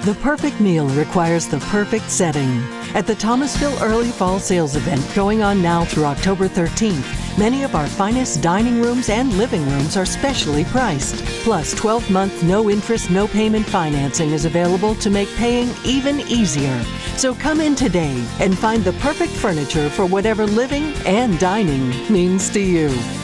The perfect meal requires the perfect setting. At the Thomasville Early Fall Sales Event going on now through October 13th, many of our finest dining rooms and living rooms are specially priced. Plus, 12-month no-interest, no-payment financing is available to make paying even easier. So come in today and find the perfect furniture for whatever living and dining means to you.